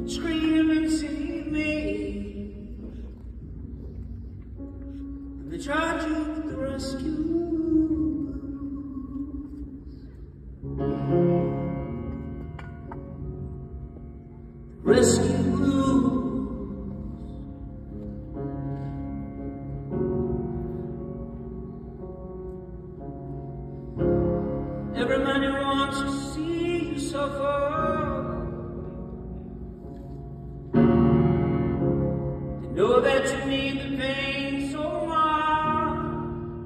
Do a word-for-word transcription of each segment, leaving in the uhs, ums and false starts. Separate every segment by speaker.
Speaker 1: scream and save me. And they charge you with the rescue. Rescue blues. Every man who wants to see you suffer, they know that you need the pain so much.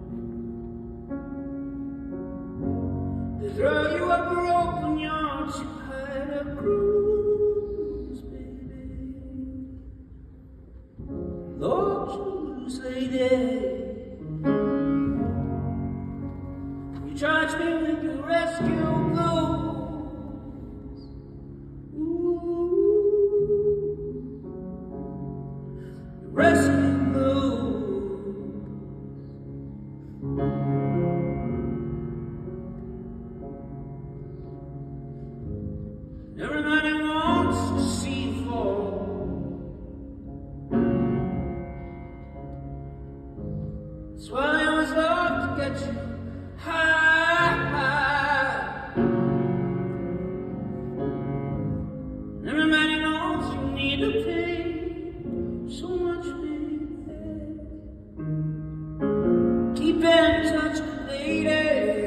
Speaker 1: They throw you a broken yard, you hide a bruise, baby. Lord, choose lady. Charge me with your rescue blues. Ooh, your rescue blues. Everybody wants to see you fall. That's why I always love to get you high. Everybody knows you need to pay so much, baby. Keep in touch, lady.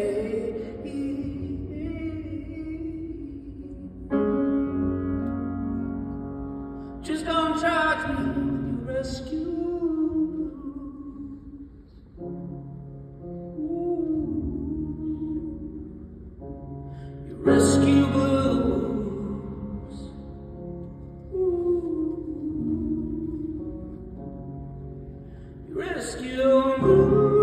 Speaker 1: Just don't charge me with your rescue. Rescue blues. Ooh. Rescue blues.